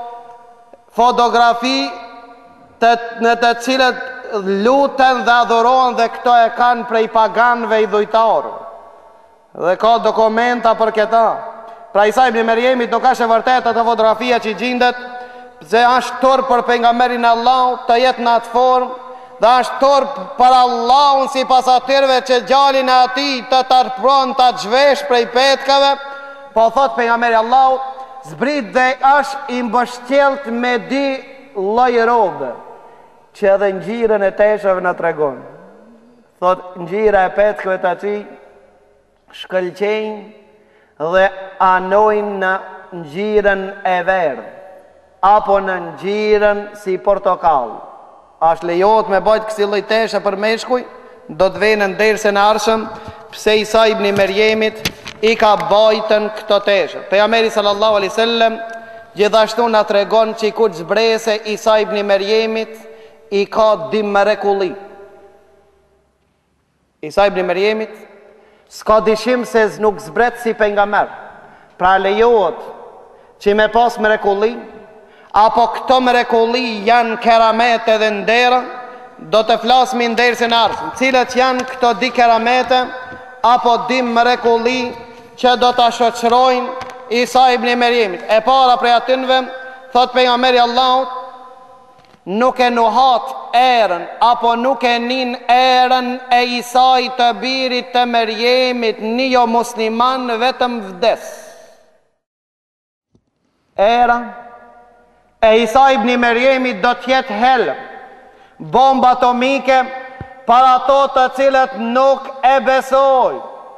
fotografi të, në të cilët luten dhe adhurohen, dhe këto e kanë prej paganve i dhujtarë. Dhe ka dokumenta për këta. Pra Isa ibn Merjemit nuk është e vërtet ato fotografia që i gjindet, se është tërë për pejgamberin Allah të jetë në atë formë, dhe është tërë për Allahun si pas atyre që gjalin e ati të tërpron të gjvesh prej petkave. Po thot pejgamberi Allah, zbrit dhe është i mbështjelt me di lloj robe, që edhe ngjirën e teshave në tregon. Thot ngjira e petkave të ati shkëlqejnë dhe anojnë në ngjirën e verdhë, apo në ngjirën si portokall. Ashtë lejot me bajt kësi lloj teshe për meshkuj, do të vejnë në derse në arshëm, pse Isa ibn Merjemit i ka bajtën këto teshe. Pejgamberi sallallahu alaihi wasallam gjithashtu na tregon që i kur zbrese Isa ibn Merjemit i ka dim mrekulli. Isa ibn Merjemit s'ka dishim se nuk zbret si pejgamber. Pra lejot që me pas mrekulli, apo këto mrekulli janë keramete dhe ndera, do të flasmi në dersin e ardhshëm. Cilat janë këto di keramete apo di mrekulli që do të shoqërojnë Isa ibn Merjemit? E para prej atyre, thot pejgamberi Allahut, nuk e nuhat erën apo nuk e nin erën e Isait të birit të Merjemit, një jo musliman vetëm vdes. era e Isa ibn Merjemit do t'jetë helm, bomba atomike për ato të cilët nuk e besoj.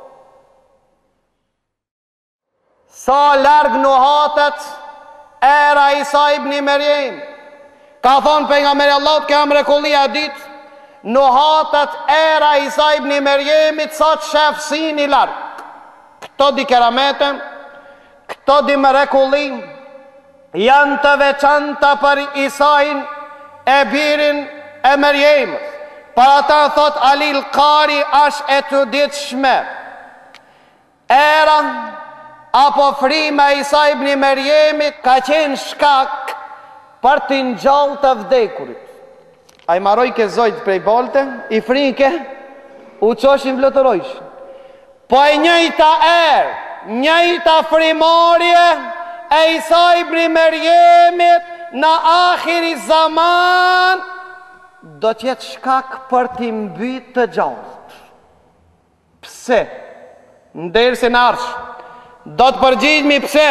Sa larg nuhatet era Isa ibn Merjem. Ka thonë pejgamberi Allahut, ka mrekullia ditë, nuhatet era Isa ibn Merjemit sa të shefsin i larg. Këto di keramete, këto di mrekullim, janë të veçanta për Isain e birin e Merjemës. Për ata thot Alil Kari është e të ditshme. Era apo frima e Isa ibn Merjemit ka qenë shkak për të ngjallë të vdekurit. A i maroj ke zojt prej bolte, i frike, u qoshin vlotërojsh. Po e njëjta erë, njëjta frimarje e Isa ibn Merjemit në akhiri zaman, do t'jetë shkak për t'i mbyt të gjallët. Pse? Ndërë si në arsh, do të përgjigjmi pse.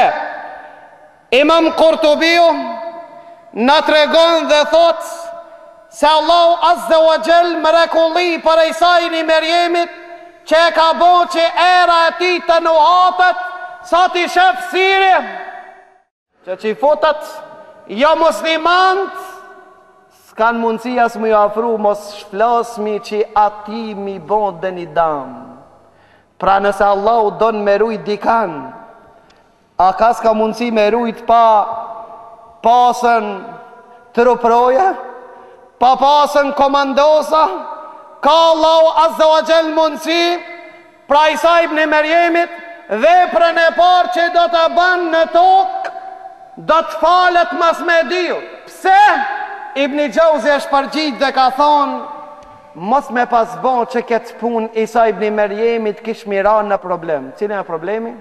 Imam Kurtubiu në tregon dhe thot se Allahu Azza wa Jall mrekulli për Isain i Merjemit që e ka bo që era e ti të nuhatet sa t'i shef siri që që i fotat jo muslimant s'kan mundësi as më ju afru mos shflasmi që ati mi bon dhe një dam. Pra nëse Allahu don me rujt dikan, a ka s'ka mundësi me rujt pa pasën truproja, pa pasën komandosa? Ka Allahu Azza wa Jall mundësi pra Isa ibn Merjemit veprën e parë që do të bën në tokë do të falet mas me diu. Pse? Ibn Gjauzi është përgjigj dhe ka thonë mos me pas bon që këtë pun Isa ibn Merjemit kish mira në problem. Cilën e problemi?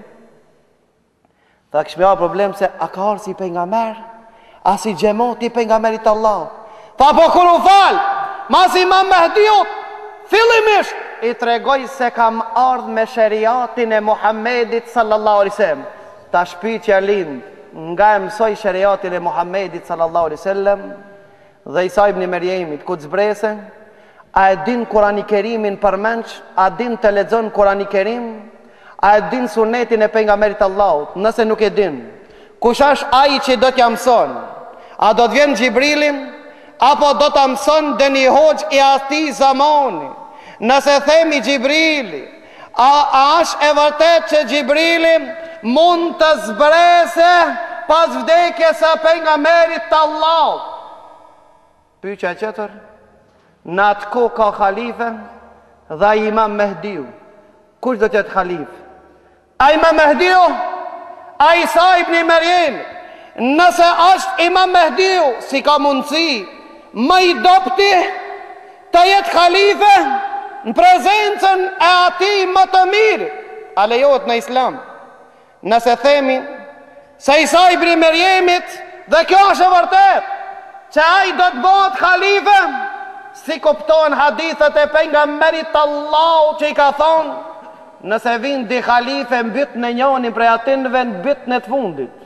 Tha kish mira problem se a ka arë si pejgamber, a si gjemoti pejgamberit Allah. Tha po kur u fal, mas Imam Mehdiut, fillimisht i tregoj se kam ardh me sheriatin e Muhammedit sallallahu alaihi wasallam. Ta shpytja lind, nga e mësoj sheriatin e Muhammedit sallallahu alaihi wasallam dhe Isa ibn Merjemit ku të zbrese, a e din Kurani Kerimin përmenç, a din të lexon Kurani Kerim, a e din sunetin e pejgamberit Allahut? Nëse nuk e din, kush është ai që do t'ja mëson? A do të vjen Xhibrilin apo do ta mëson dhe një hoxh i atij zamani? Nëse themi Xhibrili, a, a është e vërtet që Xhibrili mund të zbrese pas vdekjes së pejgamberit të Allahut? Pyetja tjetër, në atë kohë ka halife dhe Imam Mehdiu. Kush do të jetë halife? A Imam Mehdiu? A Isa ibn Merjem? Nëse është Imam Mehdiu, si ka mundësi më i dopti të jetë halife në prezencën e atij më të mirë? A lejohet në Islam? Nëse themi se Isa ibn Merjemit, dhe kjo është e vërtet, që ai do të bëhet halife, si kuptohen hadithet e pejgamberit Allahu që i ka thonë, nëse vinë di halife mbyt në njënin prej atinëve në byt në të fundit.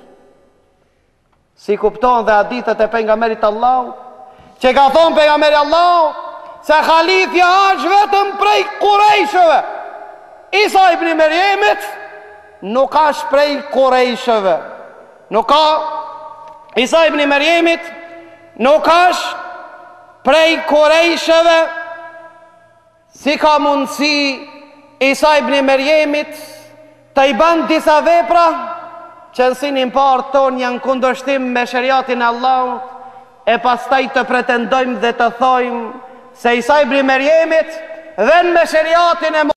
Si kuptohen dhe hadithet e pejgamberit Allahu, që i ka thonë pejgamberi Allahu, se halifja është vetëm prej Kurejshëve. Isa ibn Merjemit nuk është prej Kurejshëve. Nuk ka, Isa ibn Merjemit nuk është prej Kurejshëve. Si ka mundësi Isa ibn Merjemit të i ban disa vepra që në sinin parë ton janë kundërshtim me shariatin e Allahut, e pastaj të pretendojmë dhe të thojmë se Isa ibn Merjemit vën me shariatin e